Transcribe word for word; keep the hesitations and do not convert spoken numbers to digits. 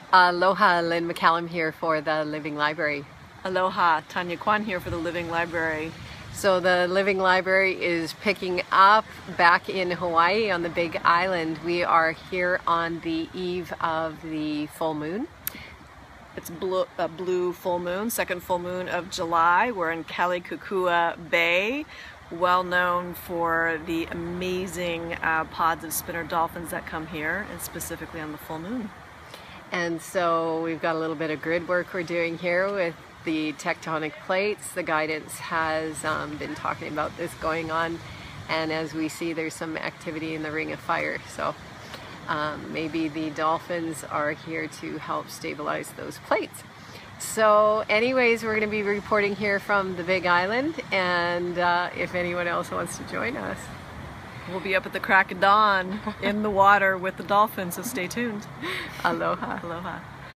Aloha, Lynn McCallum here for the Living Library. Aloha, Tanya Kwan here for the Living Library. So the Living Library is picking up back in Hawaii on the Big Island. We are here on the eve of the full moon. It's blue, a blue full moon, second full moon of July. We're in Kalikukua Bay, well known for the amazing uh, pods of spinner dolphins that come here, and specifically on the full moon. And so we've got a little bit of grid work we're doing here with the tectonic plates. The guidance has um, been talking about this going on, and as we see, there's some activity in the Ring of Fire. So um, maybe the dolphins are here to help stabilize those plates. So anyways, we're going to be reporting here from the Big Island, and uh, if anyone else wants to join us, we'll be up at the crack of dawn in the water with the dolphins, so stay tuned. Aloha. Aloha.